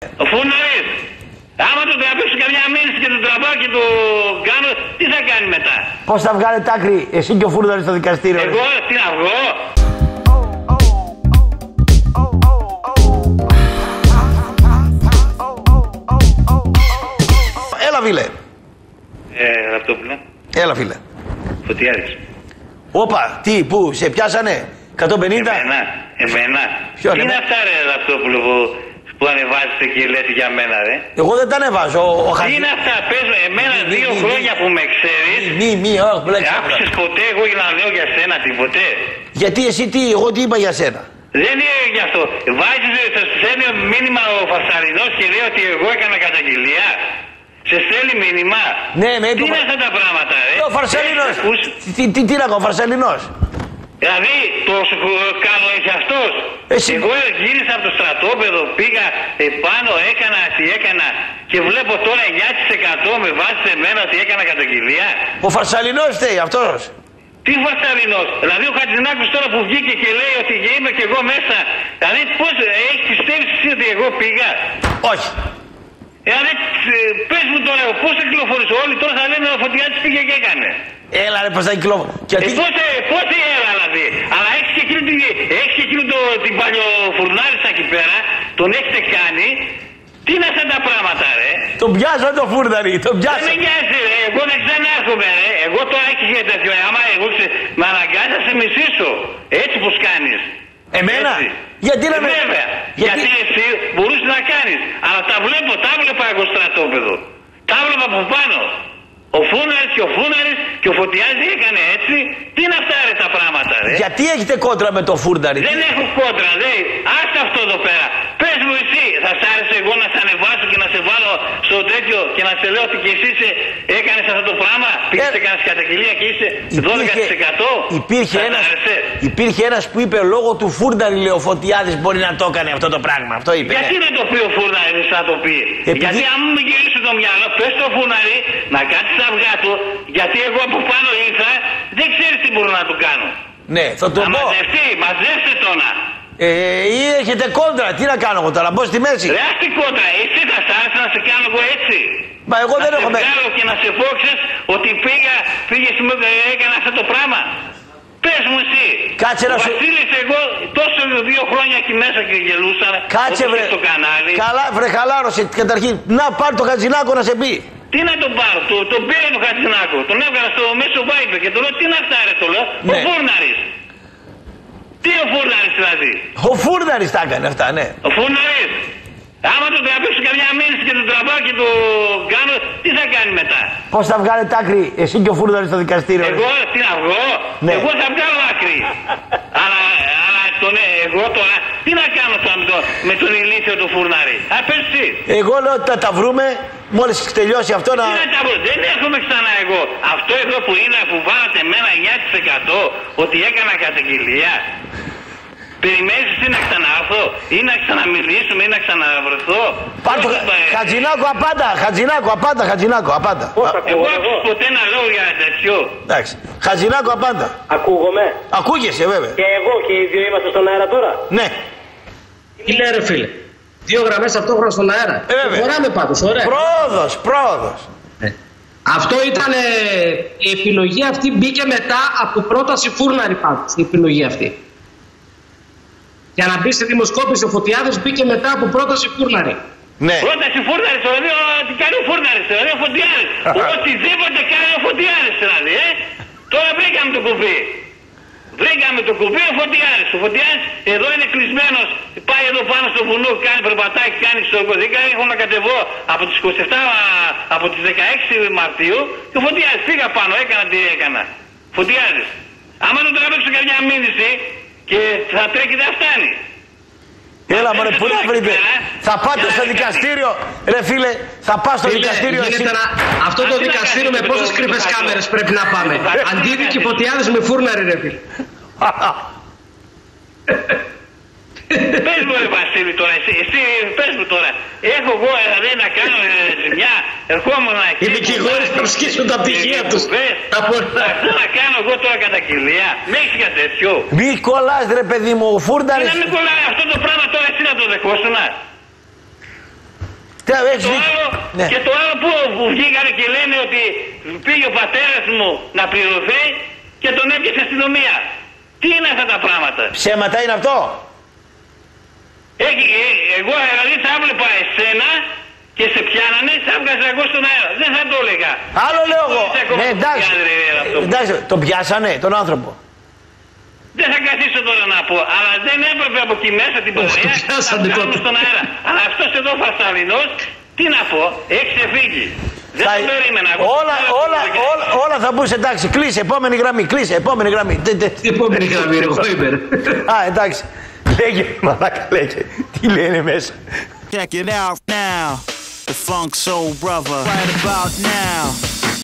Ο Φούρναρης. Άμα το τραβήξω καμιά μήνυση και το τραβάω και το κάνω, τι θα κάνει μετά? Πώς θα βγάλετε άκρη εσύ και ο Φούρναρης στο δικαστήριο? Εγώ τι να βγω? Έλα φίλε. Ραπτόπουλα. Έλα φίλε. Φωτιάδης. Όπα, τι, πού, σε πιάσανε? 150? Εμένα. Ποιο, τι είναι αυτά ρε Ραπτόπουλο που ανεβάζετε και λέτε για μένα ρε? Εγώ δεν τα ανεβάζω. Τι είναι αυτά, πες με, εμένα 2 χρόνια που με ξέρεις. Όχι, μπλέξε. Άκουσες ποτέ εγώ να λέω για σένα τίποτε? Γιατί εσύ τι, εγώ τι είπα για σένα? Δεν είναι γι' αυτό. Βάζεις, θα σου στέλνει μήνυμα ο Φασαρινός και λέει ότι εγώ έκανα καταγγελία. Σε στέλνει μήνυμα. Ναι, με είπε. Τι είναι αυτά τα πράγματα, ρε? Ο Φαρσαλινός. Τι να κάνω, ο Φαρσαλινός. Δηλαδή, τόσο καλό έχει αυτός. Εγώ γύρισα από το στρατόπεδο, πήγα επάνω, έκανα τι έκανα και βλέπω τώρα 9% με βάζει σε μένα ότι έκανα καταγγελία. Ο Φαρσαλινός θέλει αυτός. Τι Φασαρινός? Δηλαδή ο Χατζηνάκος τώρα που βγήκε και λέει ότι είμαι και εγώ μέσα. Δηλαδή πώς, πιστεύεις εσύ ότι εγώ πήγα? Όχι. Δηλαδή, πες μου τώρα, πώς θα κυκλοφορήσω? Όλοι τώρα θα λένε ο Φωτιάδης πήγε και έκανε. Έλα ρε, πώς θα κυκλοφορήσω. Πώς έλα δηλαδή. Αλλά έχεις και εκείνο την παλιοφουρνάρισα εκεί πέρα, τον έχετε κάνει. Τι είναι αυτά τα πράγματα ρε? Τον πιάσω το Φούρναρη, τον πιάσω. Δεν με νοιάζει ρε, εγώ δεν ξανάρχομαι ρε. Εγώ τώρα έχεις για τέτοιο, άμα εγώ με αναγκάζει να σε μισήσω. Έτσι πως κάνεις. Εμένα? Έτσι. Γιατί να με... Βέβαια. Γιατί εσύ μπορούσες να κάνεις. Αλλά τα βλέπα εγώ στρατόπεδο. Τα βλέπα από πάνω. Ο Φούρναρης και ο Φούρναρης και ο Φωτιάδης έκανε έτσι. Τι είναι αυτά ρε τα πράγματα ρε? Γιατί έχετε κόντρα με το Φούρναρη? Δεν έχω κόντρα, δεν. Άσε αυτό εδώ πέρα. Πες μου εσύ, θα σ' άρεσε εγώ να σε ανεβάσω και να σε βάλω στο τέτοιο και να σε λέω ότι και εσύ έκανες αυτό το πράγμα? Πήγες και έκανες καταγγελία και είσαι 12%? Υπήρχε ένας που είπε λόγω του Φούρναρη, λέει ο Φωτιάδης, μπορεί να το έκανε αυτό το πράγμα. Αυτό είπε. Γιατί δεν το πει ο Φούρναρης να το πει? Γιατί αν μου γυρίσει το μυαλό, πες το Φούρναρη να κάτσει τα αυγά του, γιατί εγώ από πάνω ήρθα, δεν ξέρεις τι μπορώ να του κάνω. Ναι, θα το πω. Μαζεύστε τώρα. Ή έχετε κόντρα, τι να κάνω εγώ τώρα, μπω στη μέση. Ρε άστη κόντρα, εσύ θα σ' άρεσε να σε κάνω εγώ έτσι? Μα εγώ δεν έχω μέσα. Να σε βγάλω και να σε φόξες ότι πήγες έκανα αυτό το πράγμα. Πες μου εσύ. Κάτσε να σου... Βασίλης εγώ τόσο 2 χρόνια εκεί μέσα και γελούσα. Κάτσε βρε. Στο κανάλι. Καλά βρε, χαλάρωσε καταρχήν. Να πάρει το Χατζηνάκο να σε πει. Τι να τον πάρω, τον πήρε το Χατζηνάκο. Τον έβγαλα στο μέσο Viber και τον λέω τι να αυτά ρε το λέω. Ναι. Ο Φούρναρης. Τι ο Φούρναρης δηλαδή? Ο Φούρναρης τα έκανε αυτά, ναι. Ο Φούρναρης. Άμα τον τραβήξω καμιά μήνυση και τον τραβάω και το κάνω, τι θα κάνει μετά? Πώς θα βγάλετε άκρη εσύ και ο Φούρναρης στο δικαστήριο? Εγώ τι να βγω? Ναι. Εγώ θα βγάλω άκρη. αλλά εγώ τώρα τι να κάνω με τον ηλίθιο του Φούρναρη? Πες εσύ. Εγώ λέω ότι θα τα βρούμε μόλις τελειώσει αυτό να... Δεν έρχομαι ξανά εγώ. Αυτό εδώ που είναι που βάλατε εμένα 9% ότι έκανα καταγγελία. Περιμένεις εσύ να ξανάρθω ή να ξαναμιλήσουμε ή να ξαναβρεθώ? Πάρτο Χατζηνάκο απάντα, Χατζηνάκο απάντα. Εγώ ποτέ να λέω για τέτοιο. Εντάξει, Χατζηνάκο απάντα. Ακούγομαι? Ακούγεσαι βέβαια. Και εγώ και οι δύο είμαστε στον αέρα τώρα? Ναι. Τι λέει ρε φίλε? 2 γραμμές ταυτόχρονα στον αέρα. Φοράμε πάντως, ωραία. Πρόοδος. Αυτό ήταν η επιλογή αυτή, μπήκε μετά από πρόταση Φούρναρη πάντως η επιλογή αυτή. Για να μπει στη δημοσκόπηση ο Φωτιάδης μπήκε μετά από πρόταση Φούρναρη. Ναι. Πρόταση Φούρναρη, τι κάνει ο Φούρναρης, ο Φωτιάδης. Οτιδήποτε κάνει ο Φωτιάδης δηλαδή, Τώρα βρήκαμε το κουμπί. Βρήκαμε το κουμπί ο Φωτιάδης. Ο Φωτιάδης εδώ είναι κλεισμένος. Πάει εδώ πάνω στο βουνό, κάνει περπατάκι, κάνει στο κωδίκα. Έχω να κατεβώ από τις 27, από τις 16 Μαρτίου. Και ο Φωτιάδης πήγα πάνω, έκανα τι έκανα. Φωτιάδης. Άμα τον τραβήξω καμιά μήνυση και θα τρέχει δεν φτάνει. Έλα μωρέ, πού να βρείτε. Θα πάτε στο δικαστήριο. Ρε φίλε, θα πάω στο δικαστήριο. Αυτό το δικαστήριο με πόσες κρυφές κάμερες πρέπει να πάμε? Αντίδικοι Φωτιάδες με Φούρναρη ρε φίλε. Πες μου ρε Βασίλη τώρα, εσύ πες μου τώρα. Έχω εγώ δηλαδή να κάνω ζημιά. Ερχόμουν εκεί. Οι δικηγόροι θα σκίσουν τα πτυχία τους. Αυτό να κάνω εγώ τώρα καταγγελία. Με έχεις για τέτοιο. Μη κολλάς ρε παιδί μου, ο Φούρναρης. Να μην κολλάει αυτό το πράγμα τώρα εσύ να το δεχόσουνα. Ναι. Και το άλλο που βγήκανε και λένε ότι πήγε ο πατέρας μου να πληρωθεί και τον έπιασε αστυνομία. Τι είναι αυτά τα πράγματα? Ψέματα είναι αυτό? Εγώ δηλαδή θα έβλεπα εσένα και σε πιάνανε, θα έβγαζα εγώ στον αέρα. Δεν θα το έλεγα. Άλλο λέω εγώ. Ναι, εντάξει, τον πιάσανε τον άνθρωπο. Δεν θα καθίσω τώρα να πω, αλλά δεν έπρεπε από εκεί μέσα την πορεία να βγάλουμε στον αέρα. Αλλά αυτός εδώ Φασαλινός, τι να πω, έχει ξεφύγει. Δεν το περίμενα. Όλα θα μπουν εντάξει. Κλείσε, επόμενη γραμμή. Κλείσε, επόμενη γραμμή. Επόμενη γραμμή, εγώ είμαι. Α, εντάξει. Λέγε, μαλάκα, λέγε. Τι λένε μέσα. Check it out now. The Funk Soul Brother. Right about now.